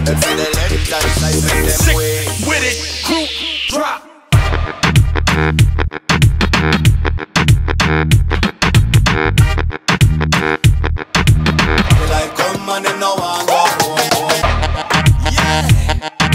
And for the left hand side, make them Sick way. with it, crew drop. Like come and them no one